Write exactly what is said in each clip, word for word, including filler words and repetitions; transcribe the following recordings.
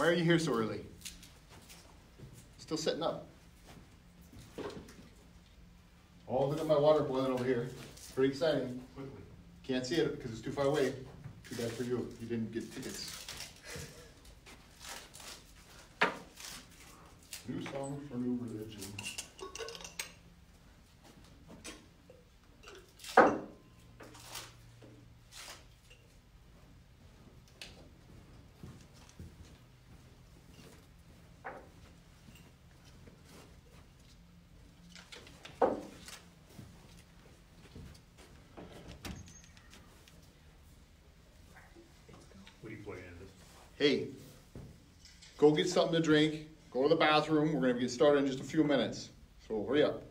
Why are you here so early? Still setting up. Oh, look at my water boiling over here. Pretty exciting. Can't see it because it's too far away. Too bad for you. You didn't get tickets. New song for new religion. Hey, go get something to drink, go to the bathroom. We're going to get started in just a few minutes. So hurry up.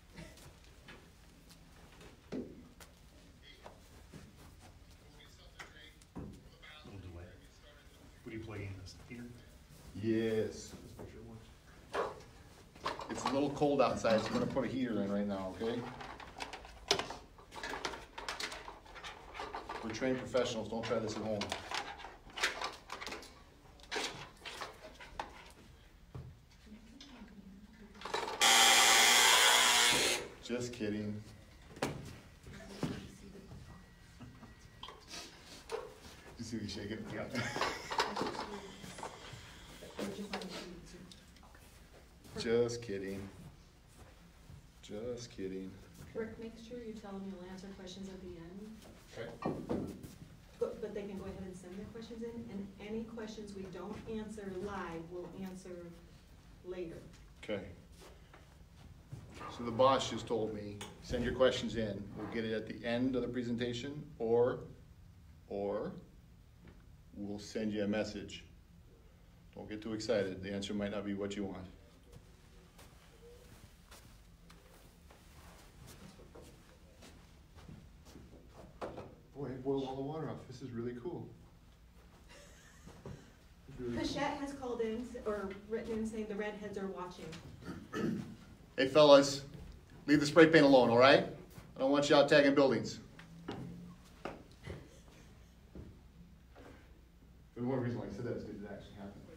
What are you plugging in this heater? Yes. It's a little cold outside, so I'm going to put a heater in right now, okay? We're trained professionals. Don't try this at home. Just kidding. You see me shaking? Yeah. Just kidding. Just kidding. Rick, make sure you tell them you'll answer questions at the end. Okay. But, but they can go ahead and send their questions in, and any questions we don't answer live, we'll answer later. Okay. So the boss just told me, send your questions in. We'll get it at the end of the presentation, or, or we'll send you a message. Don't get too excited. The answer might not be what you want. Boy, I boiled all the water off. This is really cool. Really Hachette has called in, or written in saying the redheads are watching. Hey fellas, leave the spray paint alone, all right? I don't want you out tagging buildings. The one reason why I said that is because it actually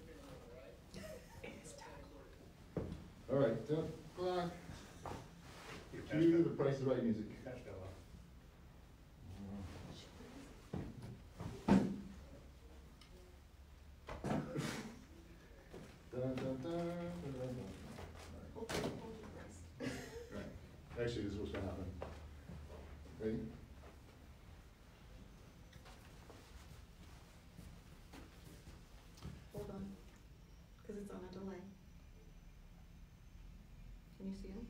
happened. All right, come on. Cue the Price is Right music. Dun, dun, dun, dun, dun, dun. Actually, this is what's going to happen. Ready? Hold on, because it's on a delay. Can you see him?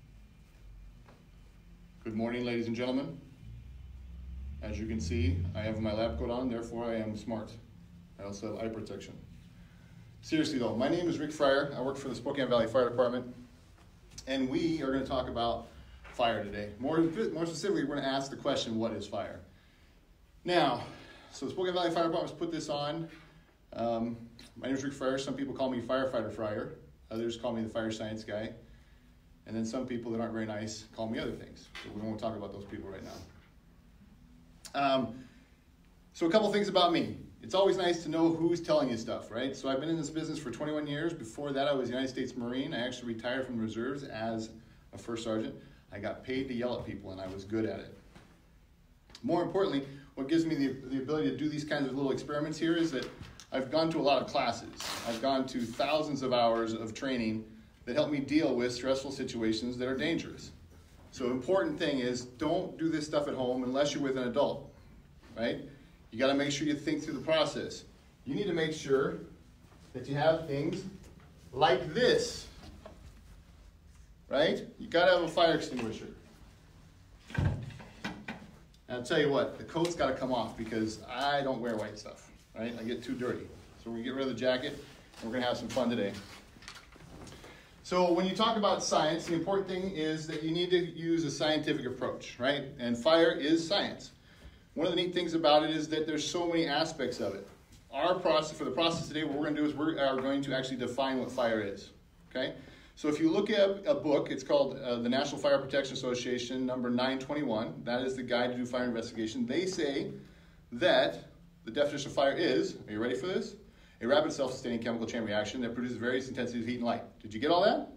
Good morning, ladies and gentlemen. As you can see, I have my lab coat on, therefore I am smart. I also have eye protection. Seriously though, my name is Rick Freier. I work for the Spokane Valley Fire Department. And we are going to talk about fire today. More, more specifically, we're going to ask the question, what is fire? Now, so the Spokane Valley Fire Department has put this on. Um, my name is Rick Freier. Some people call me Firefighter Freier. Others call me the fire science guy. And then some people that aren't very nice call me other things. So we won't talk about those people right now. Um, so a couple things about me. It's always nice to know who's telling you stuff, right? So I've been in this business for twenty-one years. Before that, I was a United States Marine. I actually retired from the reserves as a first sergeant. I got paid to yell at people, and I was good at it. More importantly, what gives me the, the ability to do these kinds of little experiments here is that I've gone to a lot of classes. I've gone to thousands of hours of training that help me deal with stressful situations that are dangerous. So important thing is, don't do this stuff at home unless you're with an adult, right? You got to make sure you think through the process. You need to make sure that you have things like this, right? You got to have a fire extinguisher. And I'll tell you what, the coat's got to come off because I don't wear white stuff, right? I get too dirty. So we're going to get rid of the jacket and we're going to have some fun today. So when you talk about science, the important thing is that you need to use a scientific approach, right? And fire is science. One of the neat things about it is that there's so many aspects of it. Our process, for the process today, what we're going to do is we are going to actually define what fire is, okay? So if you look at a book, it's called uh, the National Fire Protection Association, number nine twenty-one. That is the guide to do fire investigation. They say that the definition of fire is, are you ready for this? A rapid self-sustaining chemical chain reaction that produces various intensities of heat and light. Did you get all that?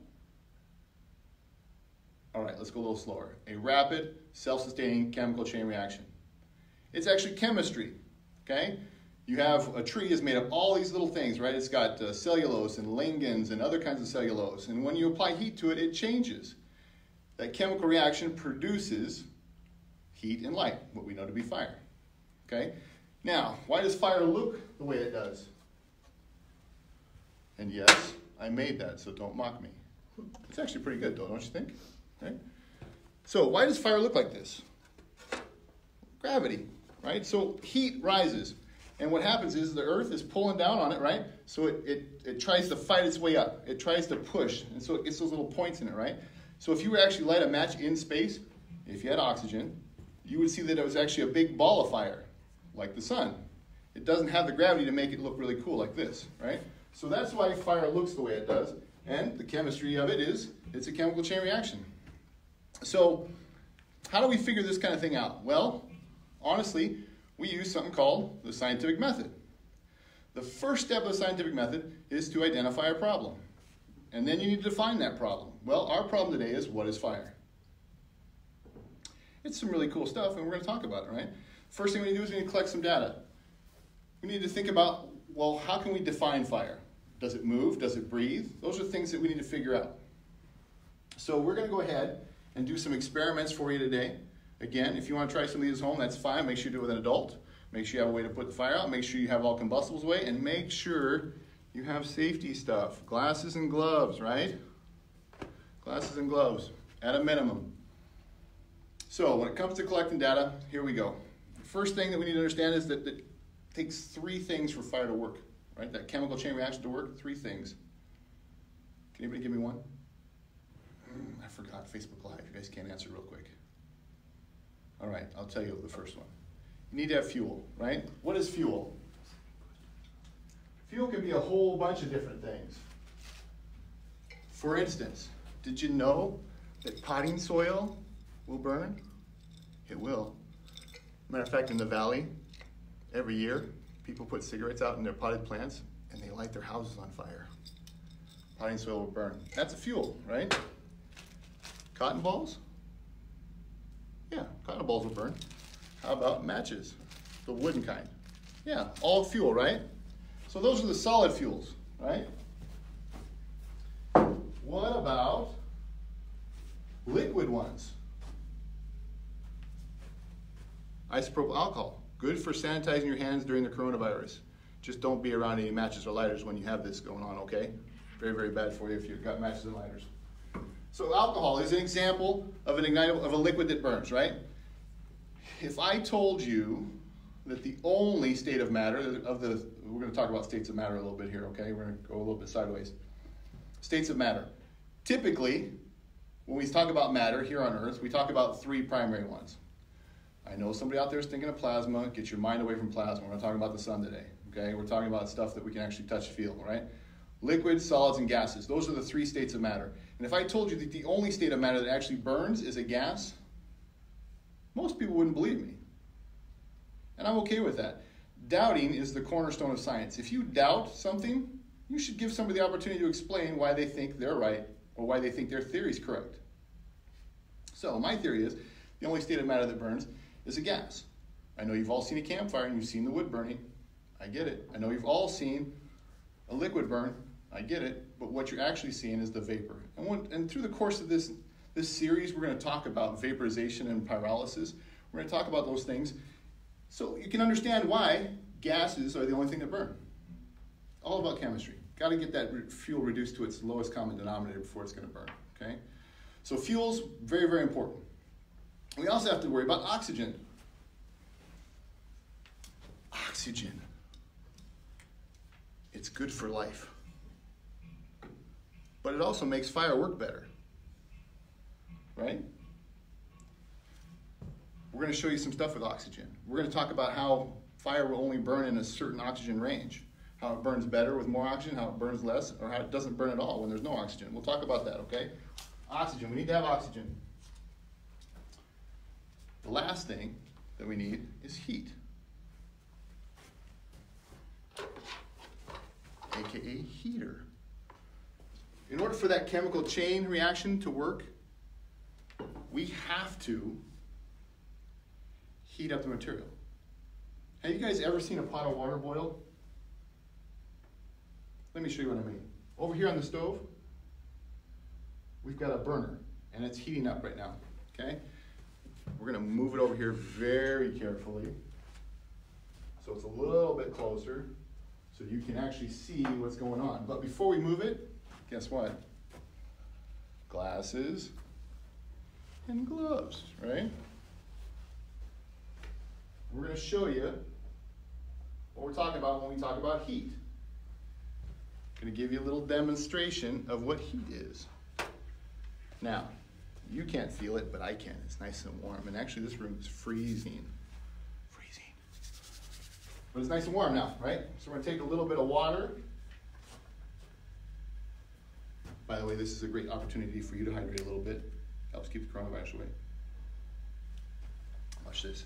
All right, let's go a little slower. A rapid self-sustaining chemical chain reaction. It's actually chemistry, okay? You have a tree is made of all these little things, right? It's got uh, cellulose and lignins and other kinds of cellulose. And when you apply heat to it, it changes. That chemical reaction produces heat and light, what we know to be fire, okay? Now, why does fire look the way it does? And yes, I made that, so don't mock me. It's actually pretty good though, don't you think? Okay? So why does fire look like this? Gravity, right? So heat rises. And what happens is the earth is pulling down on it, right? So it, it, it tries to fight its way up. It tries to push. And so it gets those little points in it, right? So if you were actually light a match in space, if you had oxygen, you would see that it was actually a big ball of fire, like the sun. It doesn't have the gravity to make it look really cool like this, right? So that's why fire looks the way it does. And the chemistry of it is, it's a chemical chain reaction. So how do we figure this kind of thing out? Well, honestly, we use something called the scientific method. The first step of the scientific method is to identify a problem. And then you need to define that problem. Well, our problem today is, what is fire? It's some really cool stuff, and we're going to talk about it, right? First thing we need to do is we need to collect some data. We need to think about, well, how can we define fire? Does it move? Does it breathe? Those are things that we need to figure out. So we're going to go ahead and do some experiments for you today. Again, if you want to try some of these at home, that's fine. Make sure you do it with an adult. Make sure you have a way to put the fire out. Make sure you have all combustibles away. And make sure you have safety stuff. Glasses and gloves, right? Glasses and gloves, at a minimum. So when it comes to collecting data, here we go. The first thing that we need to understand is that it takes three things for fire to work, right? That chemical chain reaction to work, three things. Can anybody give me one? I forgot Facebook Live. You guys can't answer real quick. All right, I'll tell you the first one. You need to have fuel, right? What is fuel? Fuel can be a whole bunch of different things. For instance, did you know that potting soil will burn? It will. Matter of fact, in the valley, every year, people put cigarettes out in their potted plants and they light their houses on fire. Potting soil will burn. That's a fuel, right? Cotton balls? Yeah, cotton balls will burn. How about matches? The wooden kind. Yeah, all fuel, right? So those are the solid fuels, right? What about liquid ones? Isopropyl alcohol, good for sanitizing your hands during the coronavirus. Just don't be around any matches or lighters when you have this going on, okay? Very, very bad for you if you've got matches and lighters. So alcohol is an example of an ignitable, of a liquid that burns, right? If I told you that the only state of matter of the, we're going to talk about states of matter a little bit here, okay? We're going to go a little bit sideways. States of matter. Typically, when we talk about matter here on Earth, we talk about three primary ones. I know somebody out there is thinking of plasma. Get your mind away from plasma. We're going to talk about the sun today, okay? We're talking about stuff that we can actually touch, feel, right? Liquids, solids, and gases. Those are the three states of matter. And if I told you that the only state of matter that actually burns is a gas, most people wouldn't believe me. And I'm okay with that. Doubting is the cornerstone of science. If you doubt something, you should give somebody the opportunity to explain why they think they're right or why they think their theory is correct. So my theory is the only state of matter that burns is a gas. I know you've all seen a campfire and you've seen the wood burning. I get it. I know you've all seen a liquid burn. I get it. But what you're actually seeing is the vapor. And, when, and through the course of this, this series, we're going to talk about vaporization and pyrolysis. We're going to talk about those things so you can understand why gases are the only thing that burn. All about chemistry. Got to get that fuel reduced to its lowest common denominator before it's going to burn. Okay? So fuels, very, very important. We also have to worry about oxygen. Oxygen. It's good for life. But it also makes fire work better. Right? We're going to show you some stuff with oxygen. We're going to talk about how fire will only burn in a certain oxygen range. How it burns better with more oxygen, how it burns less, or how it doesn't burn at all when there's no oxygen. We'll talk about that, okay? Oxygen. We need to have oxygen. The last thing that we need is heat. aka heater. In order for that chemical chain reaction to work, we have to heat up the material. Have you guys ever seen a pot of water boil? Let me show you what I mean. Over here on the stove, we've got a burner, and it's heating up right now, okay? We're gonna move it over here very carefully, so it's a little bit closer, so you can actually see what's going on. But before we move it, guess what? Glasses and gloves, right? We're gonna show you what we're talking about when we talk about heat. I'm gonna give you a little demonstration of what heat is. Now, you can't feel it, but I can. It's nice and warm. And actually, this room is freezing. Freezing. But it's nice and warm now, right? So we're gonna take a little bit of water. By the way, this is a great opportunity for you to hydrate a little bit. Helps keep the coronavirus away. Watch this.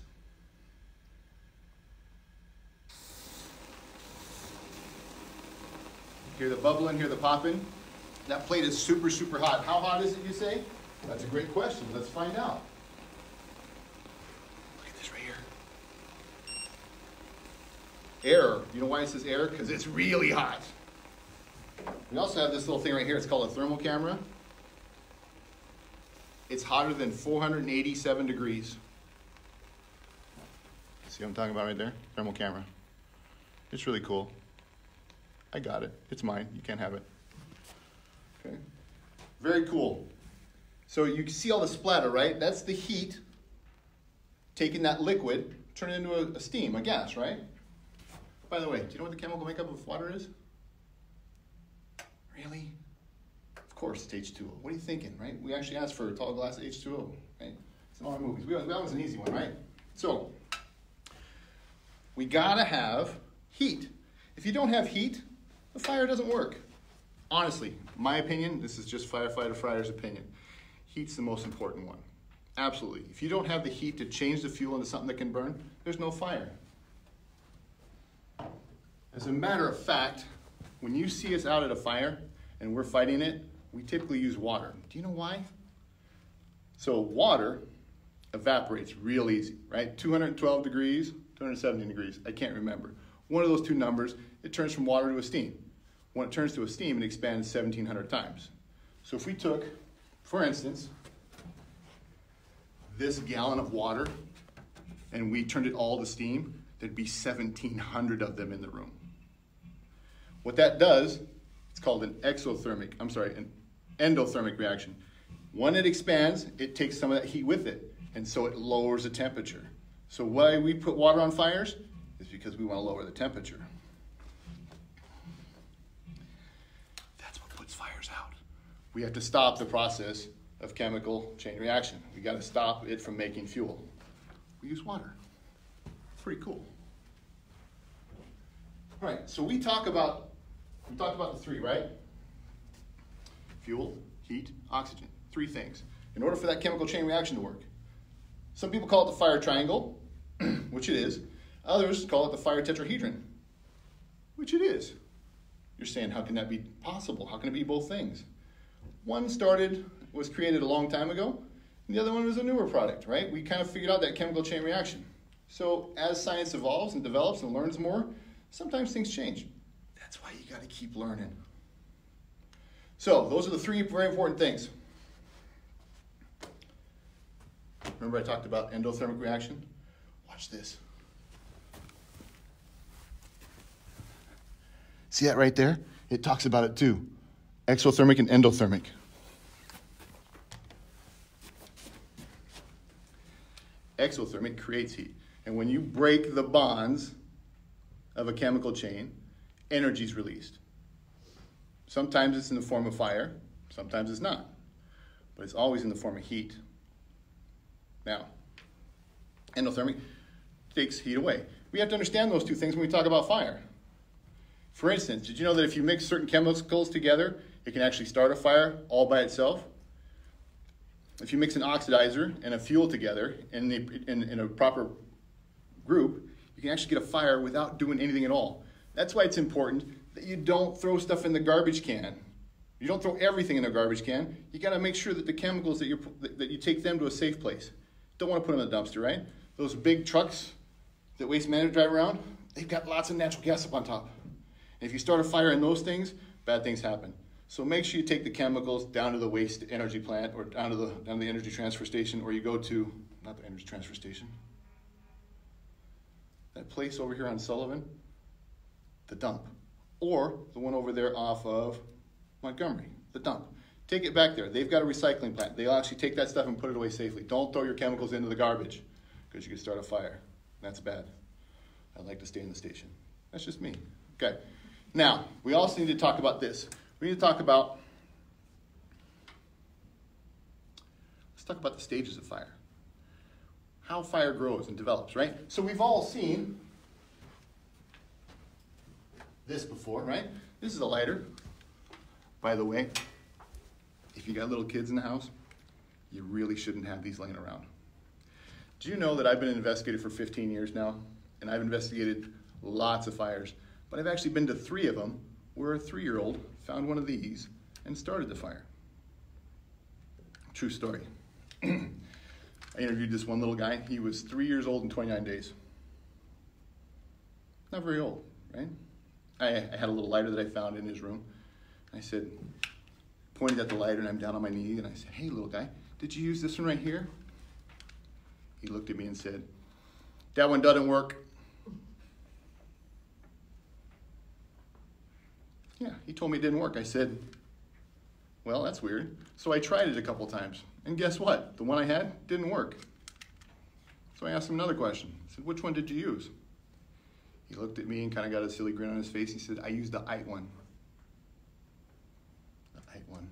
Hear the bubbling, hear the popping. That plate is super, super hot. How hot is it, you say? That's a great question. Let's find out. Look at this right here. Air. You know why it says air? Because it's really hot. We also have this little thing right here. It's called a thermal camera. It's hotter than four hundred eighty-seven degrees. See what I'm talking about right there? Thermal camera. It's really cool. I got it. It's mine. You can't have it. Okay. Very cool. So you can see all the splatter, right? That's the heat taking that liquid, turning it into a, a steam, a gas, right? By the way, do you know what the chemical makeup of water is? Really? Of course, it's H two O. What are you thinking, right? We actually asked for a tall glass of H two O, right? It's in all our movies. We, that was an easy one, right? So, we gotta have heat. If you don't have heat, the fire doesn't work. Honestly, my opinion, this is just Firefighter Freier's opinion. Heat's the most important one. Absolutely. If you don't have the heat to change the fuel into something that can burn, there's no fire. As a matter of fact, when you see us out at a fire and we're fighting it, we typically use water. Do you know why? So water evaporates real easy, right? two hundred twelve degrees, two hundred seventeen degrees, I can't remember. One of those two numbers, it turns from water to a steam. When it turns to a steam, it expands seventeen hundred times. So if we took, for instance, this gallon of water and we turned it all to steam, there'd be seventeen hundred of them in the room. What that does, it's called an exothermic, I'm sorry, an endothermic reaction. When it expands, it takes some of that heat with it, and so it lowers the temperature. So why we put water on fires is because we want to lower the temperature. That's what puts fires out. We have to stop the process of chemical chain reaction. We got to stop it from making fuel. We use water. Pretty cool. All right, so we talk about, we talked about the three, right? Fuel, heat, oxygen. Three things. In order for that chemical chain reaction to work. Some people call it the fire triangle, which it is. Others call it the fire tetrahedron, which it is. You're saying, how can that be possible? How can it be both things? One started, was created a long time ago, and the other one was a newer product, right? We kind of figured out that chemical chain reaction. So as science evolves and develops and learns more, sometimes things change. That's why you got to keep learning. So those are the three very important things. Remember I talked about endothermic reaction? Watch this. See that right there? It talks about it too. Exothermic and endothermic. Exothermic creates heat. And when you break the bonds of a chemical chain, energy is released. Sometimes it's in the form of fire, sometimes it's not. But it's always in the form of heat. Now, endothermic takes heat away. We have to understand those two things when we talk about fire. For instance, did you know that if you mix certain chemicals together, it can actually start a fire all by itself? If you mix an oxidizer and a fuel together in, the, in, in a proper group, you can actually get a fire without doing anything at all. That's why it's important that you don't throw stuff in the garbage can. You don't throw everything in the garbage can. You got to make sure that the chemicals that you that you take them to a safe place. Don't want to put them in the dumpster, right? Those big trucks that waste management drive around, they've got lots of natural gas up on top. And if you start a fire in those things, bad things happen. So make sure you take the chemicals down to the waste energy plant or down to the down to the energy transfer station, or you go to not the energy transfer station. That place over here on Sullivan, the dump, or the one over there off of Montgomery, the dump. Take it back there. They've got a recycling plant. They'll actually take that stuff and put it away safely. Don't throw your chemicals into the garbage because you could start a fire. That's bad. I'd like to stay in the station. That's just me. Okay. Now, we also need to talk about this. We need to talk about, let's talk about the stages of fire. How fire grows and develops, right? So we've all seen this before, right? This is a lighter. By the way, if you got little kids in the house, you really shouldn't have these laying around. Do you know that I've been an investigator for fifteen years now, and I've investigated lots of fires, but I've actually been to three of them where a three-year-old found one of these and started the fire. True story. I interviewed this one little guy. He was three years old and twenty-nine days. Not very old, right? I, I had a little lighter that I found in his room. I said, pointed at the lighter, and I'm down on my knee, and I said, hey, little guy, did you use this one right here? He looked at me and said, that one doesn't work. Yeah, he told me it didn't work. I said, well, that's weird. So I tried it a couple times, and guess what? The one I had didn't work. So I asked him another question. I said, which one did you use? He looked at me and kind of got a silly grin on his face. He said, I used the I one. The I one.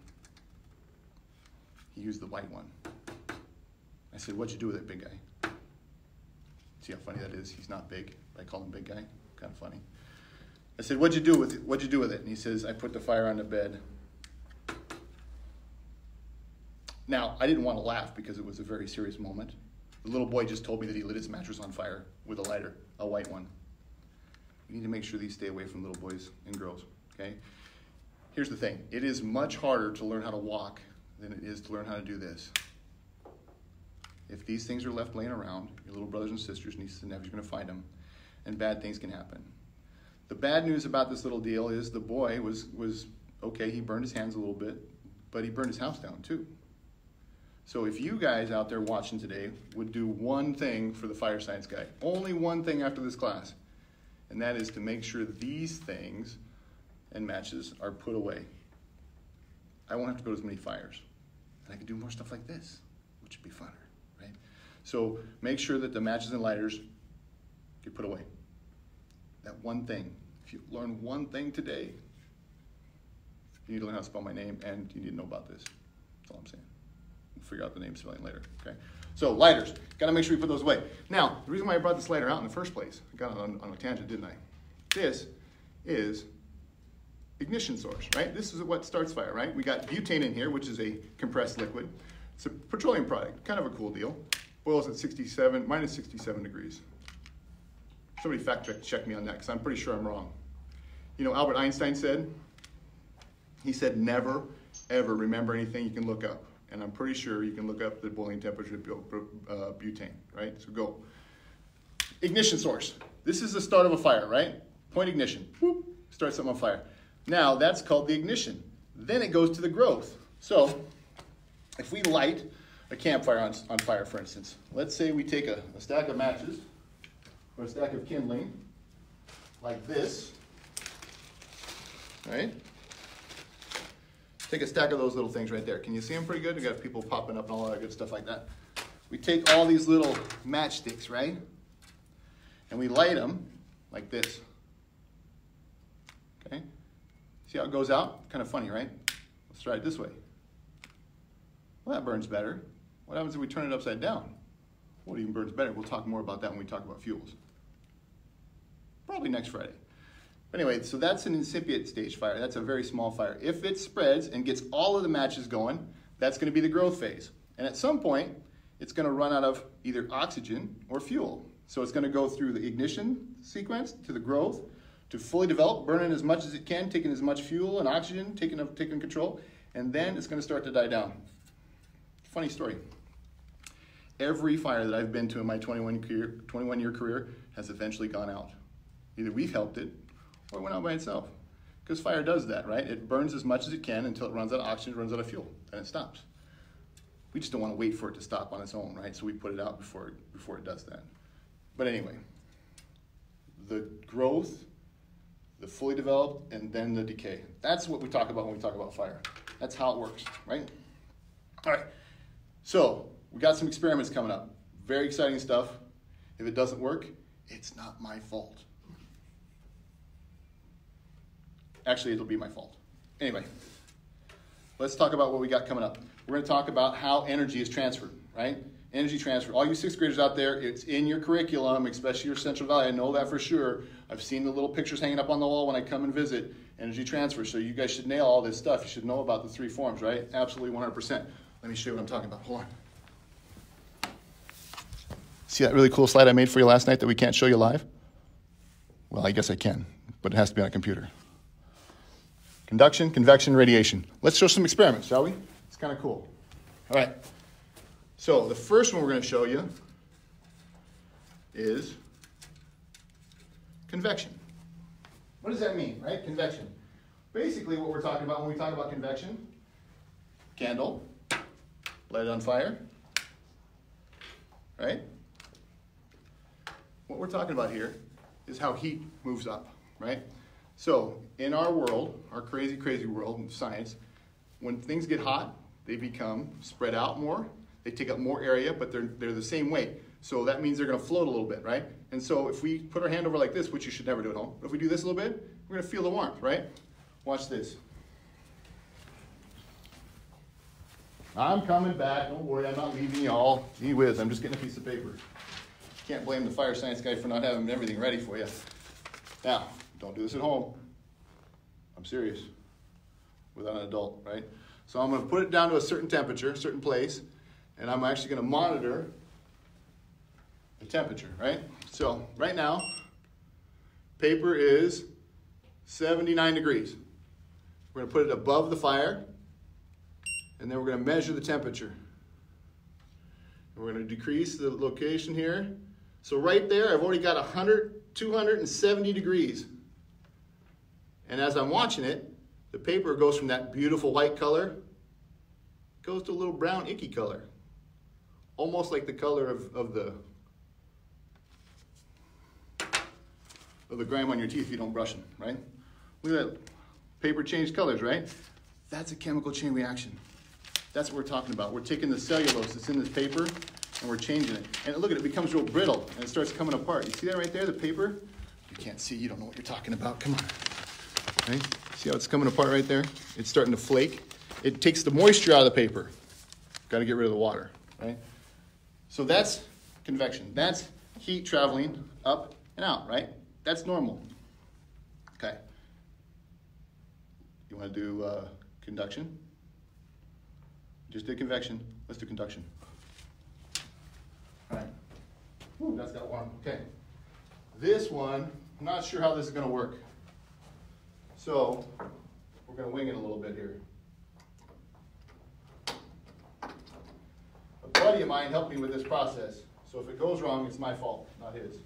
He used the white one. I said, what'd you do with it, big guy? See how funny that is? He's not big. I call him big guy. Kind of funny. I said, what'd you do with it? What'd you do with it? And he says, I put the fire on the bed. Now, I didn't want to laugh because it was a very serious moment. The little boy just told me that he lit his mattress on fire with a lighter, a white one. We need to make sure these stay away from little boys and girls, okay? Here's the thing. It is much harder to learn how to walk than it is to learn how to do this. If these things are left laying around, your little brothers and sisters, nieces and nephews are going to find them, and bad things can happen. The bad news about this little deal is the boy was, was okay, he burned his hands a little bit, but he burned his house down too. So if you guys out there watching today would do one thing for the fire science guy, only one thing after this class, and that is to make sure these things and matches are put away. I won't have to go to as many fires. And I can do more stuff like this, which would be funner, right? So make sure that the matches and lighters get put away. That one thing. If you learn one thing today, you need to learn how to spell my name, and you need to know about this. That's all I'm saying. We'll figure out the name spelling later, okay? So lighters, gotta make sure you put those away. Now, the reason why I brought this lighter out in the first place, I got it on, on a tangent, didn't I? This is ignition source, right? This is what starts fire, right? We got butane in here, which is a compressed liquid. It's a petroleum product, kind of a cool deal. Boils at sixty-seven, minus sixty-seven degrees. Somebody fact check, check me on that, because I'm pretty sure I'm wrong. You know, Albert Einstein said, he said, never, ever remember anything you can look up. And I'm pretty sure you can look up the boiling temperature of uh, butane, right? So go. Ignition source. This is the start of a fire, right? Point ignition. Whoop, start something on fire. Now, that's called the ignition. Then it goes to the growth. So, if we light a campfire on, on fire, for instance, let's say we take a, a stack of matches or a stack of kindling like this, right? Take a stack of those little things right there. Can you see them pretty good? We got people popping up and all that good stuff like that. We take all these little matchsticks, right? And we light them like this. Okay? See how it goes out? Kind of funny, right? Let's try it this way. Well, that burns better. What happens if we turn it upside down? What even burns better? We'll talk more about that when we talk about fuels. Probably next Friday. Anyway, so that's an incipient stage fire. That's a very small fire. If it spreads and gets all of the matches going, that's going to be the growth phase. And at some point, it's going to run out of either oxygen or fuel. So it's going to go through the ignition sequence to the growth, to fully develop, burning as much as it can, taking as much fuel and oxygen, taking, taking control, and then it's going to start to die down. Funny story. Every fire that I've been to in my twenty-one year career has eventually gone out. Either we've helped it or it went out by itself. Because fire does that, right? It burns as much as it can until it runs out of oxygen, runs out of fuel, then it stops. We just don't want to wait for it to stop on its own, right? So we put it out before it, before it does that. But anyway, the growth, the fully developed, and then the decay. That's what we talk about when we talk about fire. That's how it works, right? All right, so we got some experiments coming up. Very exciting stuff. If it doesn't work, it's not my fault. Actually, it'll be my fault. Anyway, let's talk about what we got coming up. We're going to talk about how energy is transferred, right? Energy transfer. All you sixth graders out there, it's in your curriculum, especially your Central Valley. I know that for sure. I've seen the little pictures hanging up on the wall when I come and visit. Energy transfer. So you guys should nail all this stuff. You should know about the three forms, right? Absolutely one hundred percent. Let me show you what I'm talking about. Hold on. See that really cool slide I made for you last night that we can't show you live? Well, I guess I can, but it has to be on a computer. Conduction, convection, radiation. Let's show some experiments, shall we? It's kind of cool. All right. So the first one we're going to show you is convection. What does that mean, right? Convection. Basically what we're talking about when we talk about convection, candle, light it on fire, right? What we're talking about here is how heat moves up, right? So in our world, our crazy, crazy world in science, when things get hot, they become spread out more. They take up more area, but they're, they're the same weight. So that means they're going to float a little bit, right? And so if we put our hand over like this, which you should never do at home, but if we do this a little bit, we're going to feel the warmth, right? Watch this. I'm coming back. Don't worry, I'm not leaving y'all. Gee whiz, I'm just getting a piece of paper. Can't blame the fire science guy for not having everything ready for you. Now, don't do this at home. I'm serious. Without an adult, right? So I'm going to put it down to a certain temperature, a certain place, and I'm actually going to monitor the temperature, right? So right now, paper is seventy-nine degrees. We're going to put it above the fire, and then we're going to measure the temperature. And we're going to decrease the location here. So right there, I've already got one hundred, two hundred seventy degrees. And as I'm watching it, the paper goes from that beautiful white color, goes to a little brown icky color. Almost like the color of, of the of the grime on your teeth if you don't brush them, right? Look at that. Paper changed colors, right? That's a chemical chain reaction. That's what we're talking about. We're taking the cellulose that's in this paper and we're changing it. And look at it, it becomes real brittle and it starts coming apart. You see that right there, the paper? You can't see, you don't know what you're talking about. Come on. Right? See how it's coming apart right there? It's starting to flake. It takes the moisture out of the paper. Got to get rid of the water, right? So that's convection. That's heat traveling up and out, right? That's normal. Okay. You want to do uh, conduction? Just did convection. Let's do conduction. All right. Ooh, that's got one. Okay. This one, I'm not sure how this is going to work. So we're going to wing it a little bit here. A buddy of mine helped me with this process. So if it goes wrong, it's my fault, not his.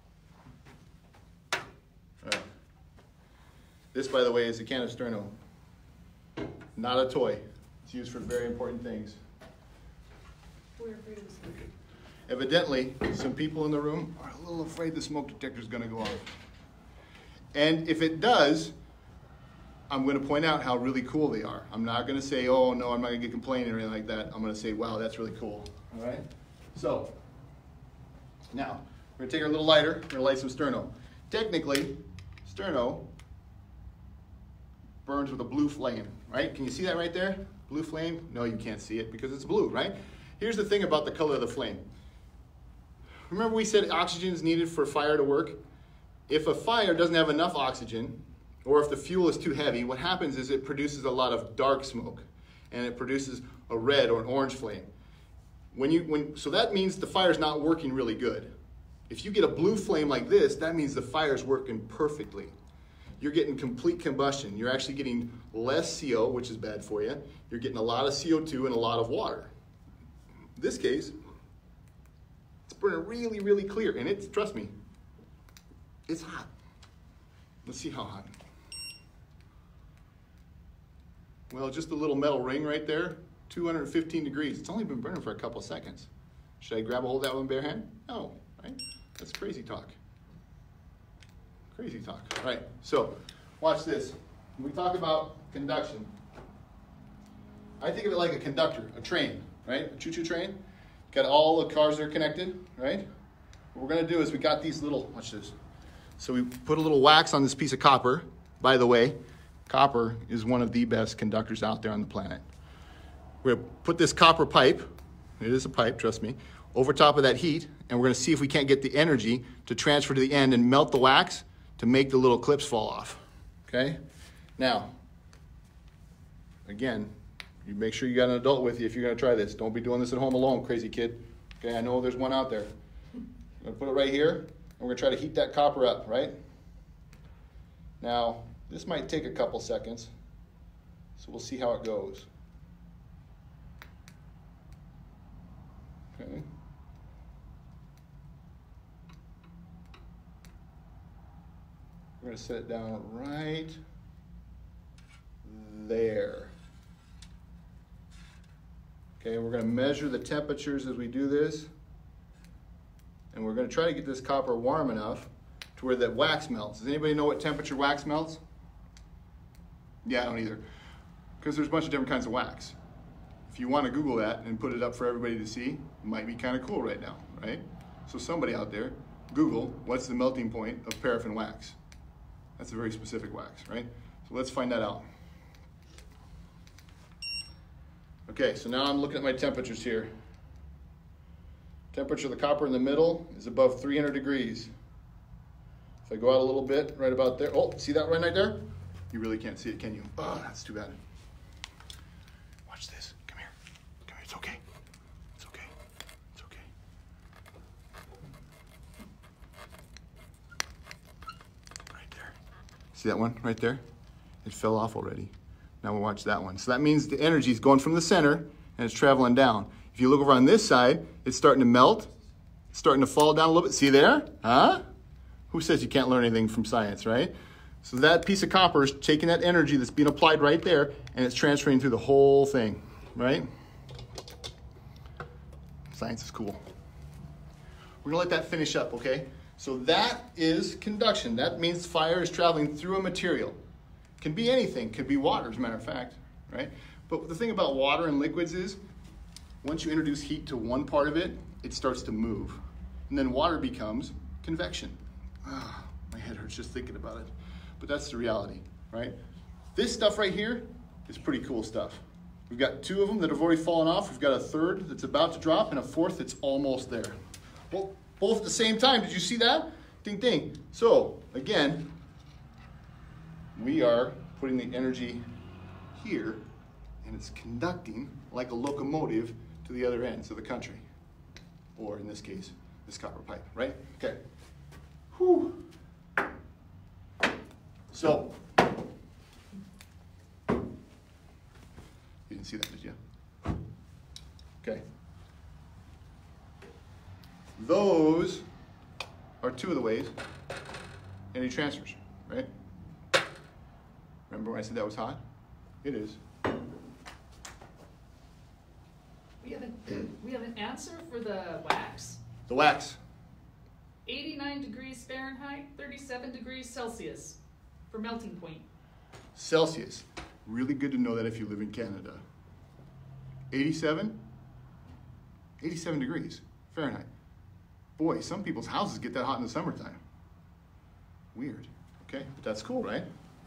All right. This, by the way, is a can of Sterno. Not a toy. It's used for very important things. We're afraid of the smoke. Evidently, some people in the room are a little afraid the smoke detector is going to go off. And if it does, I'm going to point out how really cool they are. I'm not going to say, oh, no, I'm not going to get complaining or anything like that. I'm going to say, wow, that's really cool. All right? So, now, we're going to take our little lighter. We're going to light some Sterno. Technically, Sterno burns with a blue flame, right? Can you see that right there? Blue flame? No, you can't see it because it's blue, right? Here's the thing about the color of the flame. Remember we said oxygen is needed for fire to work? If a fire doesn't have enough oxygen, or if the fuel is too heavy, what happens is it produces a lot of dark smoke, and it produces a red or an orange flame. When you, when, so that means the fire's not working really good. If you get a blue flame like this, that means the fire's working perfectly. you're getting complete combustion. You're actually getting less C O, which is bad for you. You're getting a lot of C O two and a lot of water. In this case, it's burning really, really clear, and it's, trust me, it's hot. Let's see how hot. Well, just a little metal ring right there, two hundred fifteen degrees. It's only been burning for a couple of seconds. Should I grab a hold of that with my bare hand? No, right? That's crazy talk. Crazy talk. All right, so watch this. When we talk about conduction, I think of it like a conductor, a train, right? A choo-choo train. Got all the cars that are connected, right? What we're gonna do is we got these little, watch this. So we put a little wax on this piece of copper. By the way, copper is one of the best conductors out there on the planet. We're gonna put this copper pipe, it is a pipe, trust me, over top of that heat, and we're gonna see if we can't get the energy to transfer to the end and melt the wax to make the little clips fall off, okay? Now, again, you make sure you got an adult with you if you're gonna try this. Don't be doing this at home alone, crazy kid. Okay, I know there's one out there. I'm gonna put it right here, and we're gonna try to heat that copper up, right? Now, this might take a couple seconds, so we'll see how it goes. Okay. We're going to set it down right there. Okay, we're going to measure the temperatures as we do this. And we're going to try to get this copper warm enough to where that wax melts. Does anybody know what temperature wax melts? Yeah, I don't either. Because there's a bunch of different kinds of wax. If you want to Google that and put it up for everybody to see, it might be kind of cool right now, right? So somebody out there, Google, what's the melting point of paraffin wax? That's a very specific wax, right? So let's find that out. Okay, so now I'm looking at my temperatures here. Temperature of the copper in the middle is above three hundred degrees. If I go out a little bit, right about there, oh, see that right there? You really can't see it, can you? Oh, that's too bad. Watch this, come here, come here, it's okay. It's okay, it's okay. Right there. See that one right there? It fell off already. Now we'll watch that one. So that means the energy is going from the center and it's traveling down. If you look over on this side, it's starting to melt. It's starting to fall down a little bit. See there? Huh? Who says you can't learn anything from science, right? So that piece of copper is taking that energy that's being applied right there and it's transferring through the whole thing, right? Science is cool. We're gonna let that finish up, okay? So that is conduction. That means fire is traveling through a material. Can be anything, could be water as a matter of fact, right? But the thing about water and liquids is, once you introduce heat to one part of it, it starts to move. And then water becomes convection. Ah, my head hurts just thinking about it. But that's the reality, right? This stuff right here is pretty cool stuff. We've got two of them that have already fallen off. We've got a third that's about to drop and a fourth that's almost there. Well, both at the same time. Did you see that? Ding, ding. So, again, we are putting the energy here and it's conducting like a locomotive to the other ends of the country. Or in this case, this copper pipe, right? Okay. Whew. So, you didn't see that, did you? Okay. Those are two of the ways energy transfers, right? Remember when I said that was hot? It is. We have an, we have an answer for the wax. The wax. eighty-nine degrees Fahrenheit, thirty-seven degrees Celsius for melting point. Celsius. Really good to know that if you live in Canada. eighty-seven? eighty-seven degrees Fahrenheit. Boy, some people's houses get that hot in the summertime. Weird. Okay, but that's cool, right?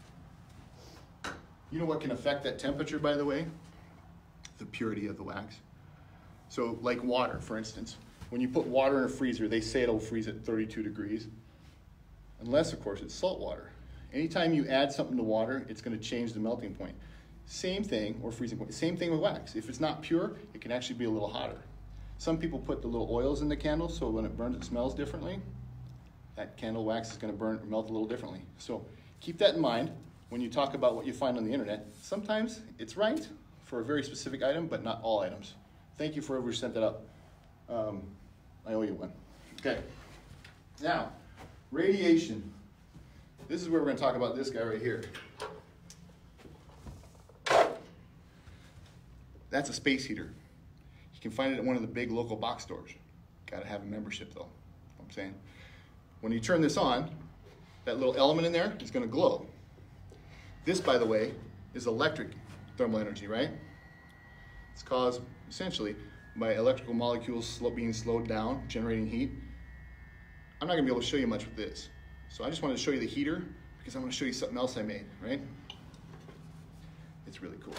You know what can affect that temperature, by the way? The purity of the wax. So like water, for instance. When you put water in a freezer, they say it'll freeze at thirty-two degrees. Unless, of course, it's salt water. Anytime you add something to water, it's going to change the melting point. Same thing, or freezing point, same thing with wax. If it's not pure, it can actually be a little hotter. Some people put the little oils in the candle, so when it burns, it smells differently. That candle wax is going to burn or melt a little differently. So Keep that in mind when you talk about what you find on the internet. Sometimes it's right for a very specific item, but not all items. Thank you for whoever sent that up. Um, I owe you one. Okay. Now, radiation. This is where we're going to talk about this guy right here. That's a space heater. You can find it at one of the big local box stores. Got to have a membership though. You know what I'm saying? When you turn this on, that little element in there is going to glow. This, by the way, is electric thermal energy, right? It's caused essentially by electrical molecules slow, being slowed down, generating heat. I'm not going to be able to show you much with this. So I just wanted to show you the heater because I want to show you something else I made, right? It's really cool.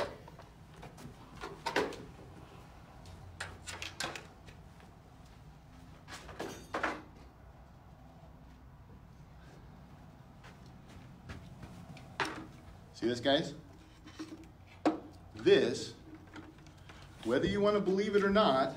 See this, guys? This, whether you want to believe it or not,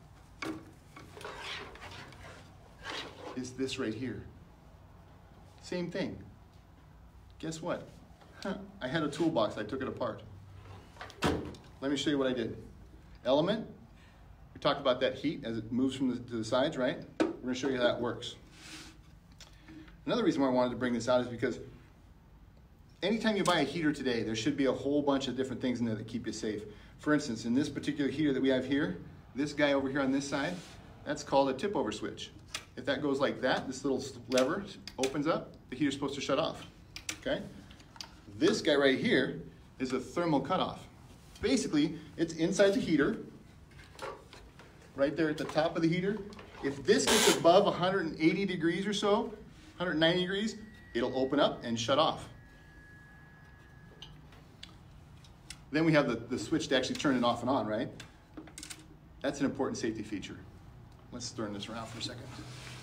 is this right here. Same thing. Guess what? Huh, I had a toolbox, I took it apart. Let me show you what I did. Element, we talked about that heat as it moves from the, to the sides, right? We're going to show you how that works. Another reason why I wanted to bring this out is because anytime you buy a heater today, there should be a whole bunch of different things in there that keep you safe. For instance, in this particular heater that we have here, this guy over here on this side, that's called a tip over switch. If that goes like that, this little lever opens up, the heater's supposed to shut off, okay? This guy right here is a thermal cutoff. Basically, it's inside the heater, right there at the top of the heater. If this gets above one hundred eighty degrees or so, one hundred ninety degrees, it'll open up and shut off. Then we have the, the switch to actually turn it off and on, right? That's an important safety feature. Let's turn this around for a second.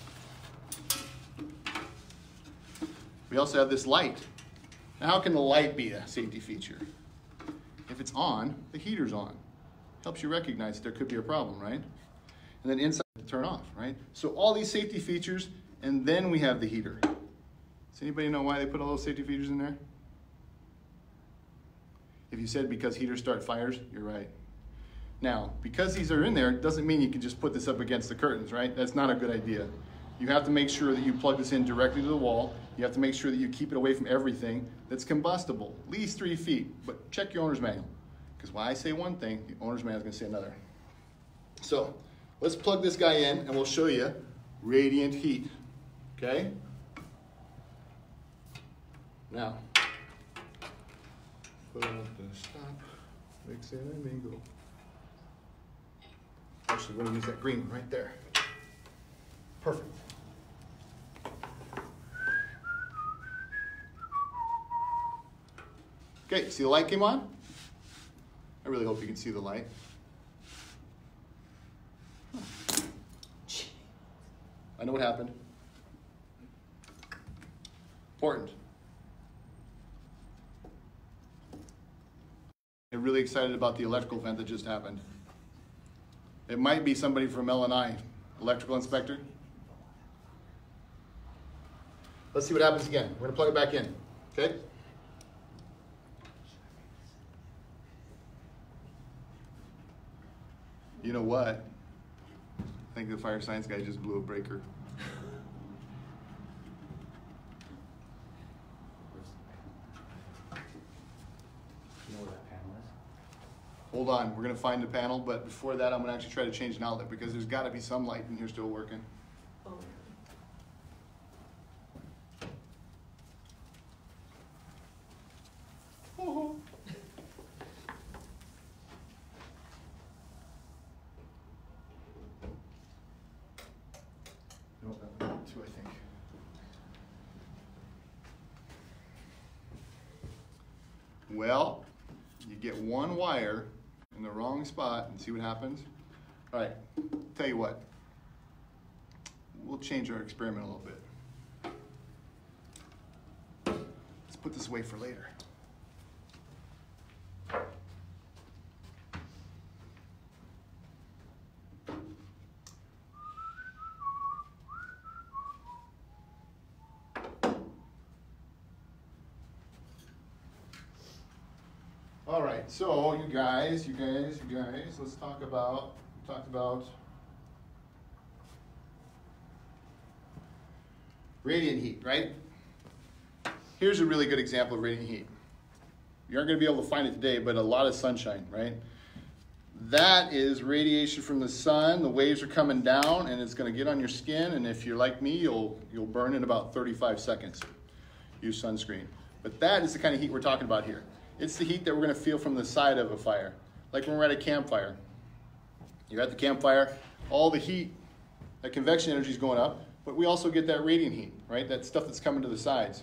We also have this light. Now, how can the light be a safety feature? If it's on, the heater's on. Helps you recognize that there could be a problem, right? And then inside, turn off, right? So all these safety features, and then we have the heater. Does anybody know why they put all those safety features in there? If you said because heaters start fires, you're right. Now, because these are in there, doesn't mean you can just put this up against the curtains, right? That's not a good idea. You have to make sure that you plug this in directly to the wall. You have to make sure that you keep it away from everything that's combustible, at least three feet. But check your owner's manual, because when I say one thing, the owner's manual is going to say another. So let's plug this guy in, and we'll show you radiant heat, okay? Now, put out the stop, mix in and mingle. Actually, we're going to use that green right there. Perfect. Okay, see the light came on? I really hope you can see the light. Huh. I know what happened. Important. I'm really excited about the electrical event that just happened. It might be somebody from L and I, electrical inspector. Let's see what happens again. We're gonna plug it back in, okay? You know what? I think the fire science guy just blew a breaker. Hold on, we're gonna find the panel, but before that, I'm gonna actually try to change an outlet because there's gotta be some light in here still working. Oh. Oh. No, that one too, I think. Well, you get one wire in the wrong spot and see what happens. All right, tell you what, we'll change our experiment a little bit. Let's put this away for later. All right, so you guys, you guys, you guys, let's talk about, we talked about radiant heat, right? Here's a really good example of radiant heat. You aren't going to be able to find it today, but a lot of sunshine, right? That is radiation from the sun. The waves are coming down, and it's going to get on your skin, and if you're like me, you'll, you'll burn in about thirty-five seconds. Use sunscreen. But that is the kind of heat we're talking about here. It's the heat that we're going to feel from the side of a fire. Like when we're at a campfire. You're at the campfire, all the heat, that convection energy is going up, but we also get that radiant heat, right? That stuff that's coming to the sides.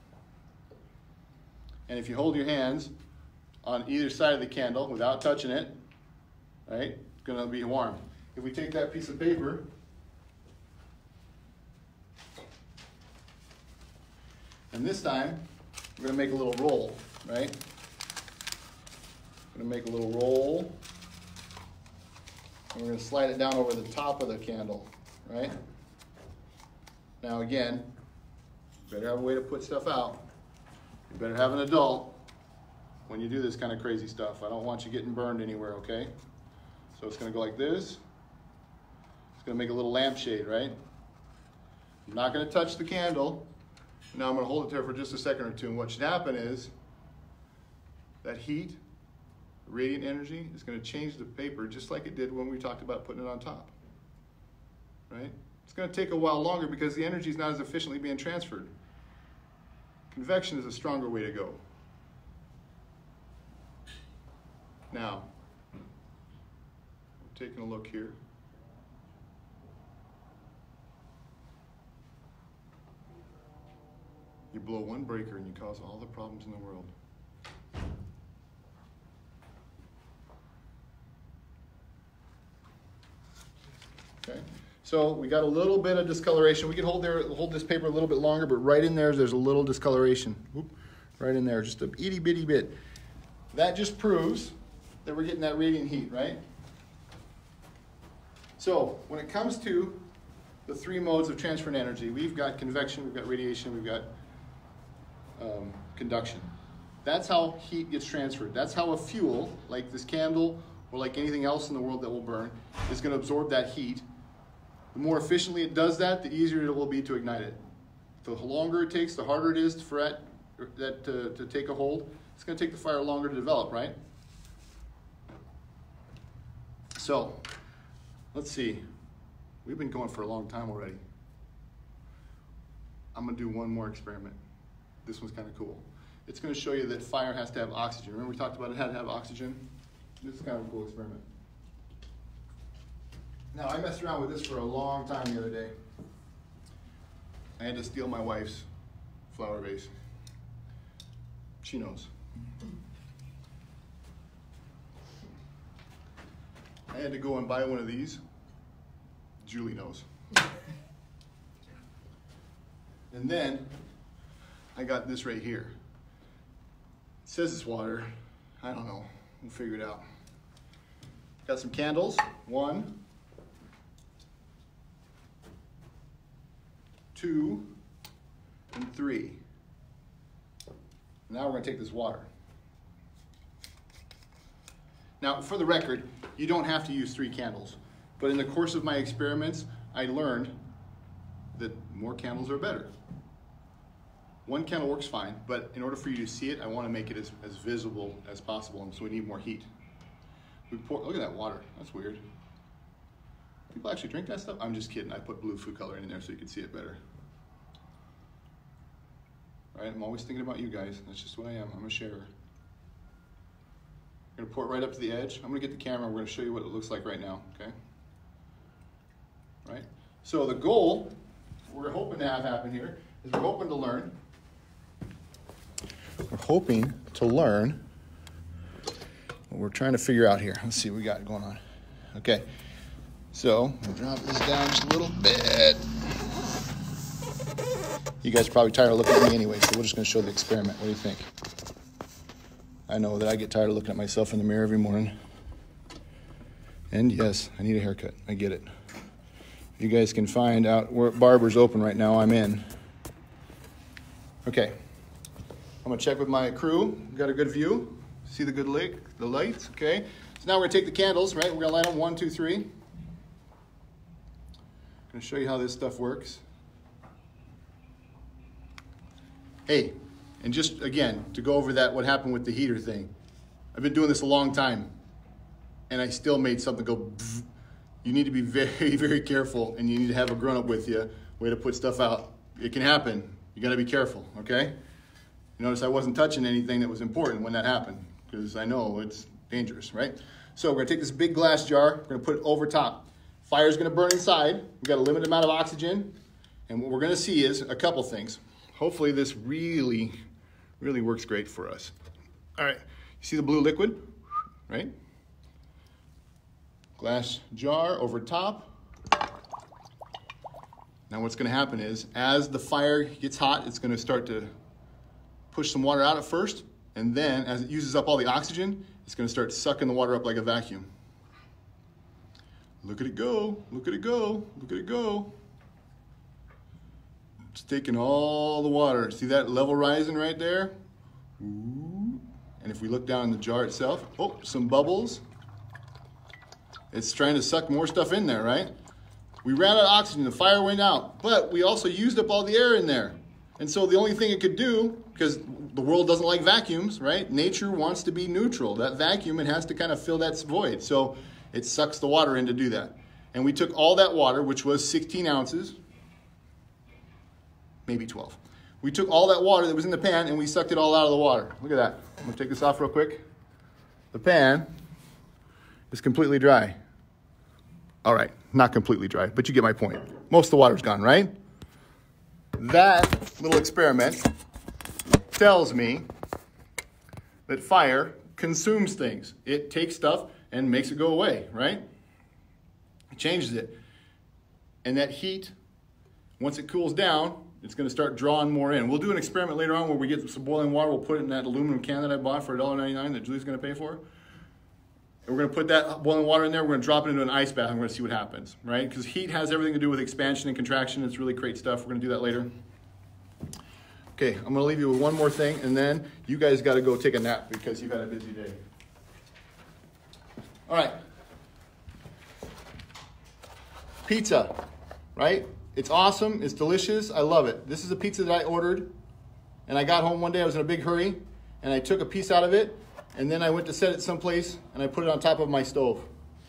And if you hold your hands on either side of the candle without touching it, right, it's going to be warm. If we take that piece of paper, and this time, we're going to make a little roll, right? We're going to make a little roll, and we're going to slide it down over the top of the candle, right? Now again, you better have a way to put stuff out. You better have an adult when you do this kind of crazy stuff. I don't want you getting burned anywhere, okay? So it's going to go like this. It's going to make a little lampshade, right? I'm not going to touch the candle. Now I'm going to hold it there for just a second or two, and what should happen is that heat, radiant energy, is going to change the paper just like it did when we talked about putting it on top, right? It's going to take a while longer because the energy is not as efficiently being transferred. Convection is a stronger way to go. Now, we're taking a look here. You blow one breaker and you cause all the problems in the world. Okay, so we got a little bit of discoloration. We can hold there, hold this paper a little bit longer, but right in there, there's a little discoloration. Whoop, right in there, just a itty bitty bit. That just proves that we're getting that radiant heat, right? So when it comes to the three modes of transferring energy, we've got convection, we've got radiation, we've got um, conduction. That's how heat gets transferred. That's how a fuel, like this candle or like anything else in the world that will burn, is going to absorb that heat. The more efficiently it does that, the easier it will be to ignite it. The longer it takes, the harder it is for that, that to, to take a hold. It's going to take the fire longer to develop, right? So, let's see. We've been going for a long time already. I'm going to do one more experiment. This one's kind of cool. It's going to show you that fire has to have oxygen. Remember we talked about it had to have oxygen? This is kind of a cool experiment. Now, I messed around with this for a long time the other day. I had to steal my wife's flower vase. She knows. I had to go and buy one of these. Julie knows. And then I got this right here. It says it's water. I don't know. We'll figure it out. Got some candles. One, two, and three. Now we're going to take this water. Now, for the record, you don't have to use three candles. But in the course of my experiments, I learned that more candles are better. One candle works fine, but in order for you to see it, I want to make it as, as visible as possible, and so we need more heat. We pour, look at that water. That's weird. People actually drink that stuff? I'm just kidding. I put blue food coloring in there so you can see it better. All right, I'm always thinking about you guys. That's just what I am. I'm a sharer. I'm going to pour it right up to the edge. I'm going to get the camera. We're going to show you what it looks like right now, okay? Right? So the goal we're hoping to have happen here is we're hoping to learn. We're hoping to learn what we're trying to figure out here. Let's see what we got going on. Okay, so we'll drop this down just a little bit. You guys are probably tired of looking at me anyway, so we're just going to show the experiment. What do you think? I know that I get tired of looking at myself in the mirror every morning. And yes, I need a haircut. I get it. You guys can find out where barber's open right now. I'm in. Okay. I'm going to check with my crew. Got a good view. See the good light, the lights, okay? So now we're gonna take the candles, right? We're gonna light them one, two, three. I'm gonna show you how this stuff works. Hey, and just again, to go over that, what happened with the heater thing. I've been doing this a long time, and I still made something go bzz. You need to be very, very careful, and you need to have a grown-up with you, way to put stuff out. It can happen. You gotta be careful, okay? You notice I wasn't touching anything that was important when that happened, because I know it's dangerous, right? So we're gonna take this big glass jar, we're gonna put it over top. Fire's gonna burn inside. We've got a limited amount of oxygen, and what we're gonna see is a couple things. Hopefully this really, really works great for us. All right, you see the blue liquid, right? Glass jar over top. Now what's gonna happen is, as the fire gets hot, it's gonna start to push some water out at first, and then as it uses up all the oxygen, it's gonna start sucking the water up like a vacuum. Look at it go, look at it go, look at it go. It's taking all the water. See that level rising right there? Ooh. And if we look down in the jar itself, oh, some bubbles. It's trying to suck more stuff in there, right? We ran out of oxygen, the fire went out, but we also used up all the air in there. And so the only thing it could do, because the world doesn't like vacuums, right? Nature wants to be neutral. That vacuum, it has to kind of fill that void. So it sucks the water in to do that. And we took all that water, which was sixteen ounces, maybe twelve. We took all that water that was in the pan and we sucked it all out of the water. Look at that. I'm gonna take this off real quick. The pan is completely dry. All right, not completely dry, but you get my point. Most of the water's gone, right? That little experiment tells me that fire consumes things. It takes stuff and makes it go away, right? It changes it. And that heat, once it cools down, it's gonna start drawing more in. We'll do an experiment later on where we get some boiling water, we'll put it in that aluminum can that I bought for a dollar ninety-nine that Julie's gonna pay for. And we're gonna put that boiling water in there, we're gonna drop it into an ice bath, and we're gonna see what happens, right? Because heat has everything to do with expansion and contraction. It's really great stuff. We're gonna do that later. Okay, I'm gonna leave you with one more thing, and then you guys gotta go take a nap because you've had a busy day. All right. Pizza, right? It's awesome, it's delicious, I love it. This is a pizza that I ordered, and I got home one day, I was in a big hurry, and I took a piece out of it, and then I went to set it someplace, and I put it on top of my stove.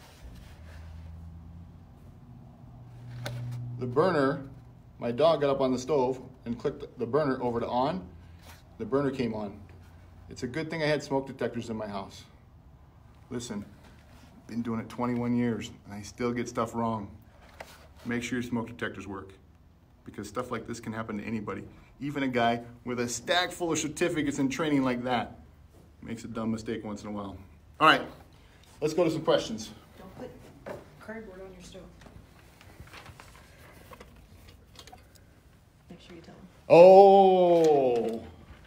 The burner, my dog got up on the stove and clicked the burner over to on. The burner came on. It's a good thing I had smoke detectors in my house. Listen, been doing it twenty-one years, and I still get stuff wrong. Make sure your smoke detectors work, because stuff like this can happen to anybody. Even a guy with a stack full of certificates and training like that makes a dumb mistake once in a while. All right, let's go to some questions. Don't put cardboard on your stove. Make sure you tell them. Oh,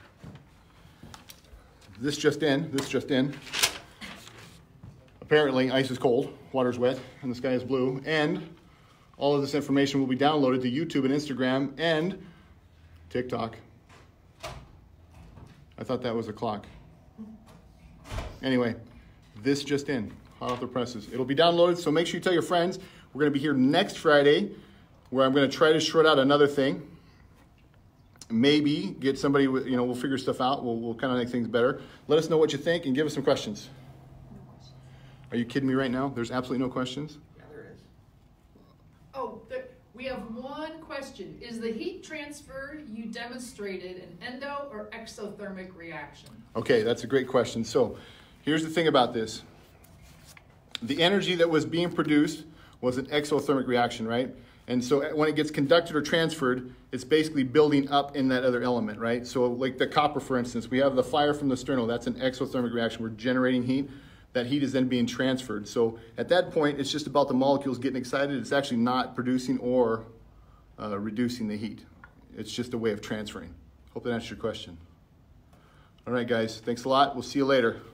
this just in, this just in. Apparently ice is cold, water's wet, and the sky is blue, and all of this information will be downloaded to YouTube and Instagram and TikTok. I thought that was a clock. Anyway, this just in, hot off the presses. It'll be downloaded, so make sure you tell your friends. We're gonna be here next Friday, where I'm gonna try to short out another thing. Maybe get somebody, with, you know, we'll figure stuff out. We'll, we'll kind of make things better. Let us know what you think and give us some questions. No questions. Are you kidding me right now? There's absolutely no questions? Oh, there, we have one question. Is the heat transfer you demonstrated an endo or exothermic reaction? Okay, that's a great question. So here's the thing about this. The energy that was being produced was an exothermic reaction, right? And so when it gets conducted or transferred, it's basically building up in that other element, right? So like the copper, for instance, we have the fire from the sterno. That's an exothermic reaction. We're generating heat. That heat is then being transferred. So at that point, it's just about the molecules getting excited. It's actually not producing or uh, reducing the heat. It's just a way of transferring. Hope that answers your question. All right, guys, thanks a lot. We'll see you later.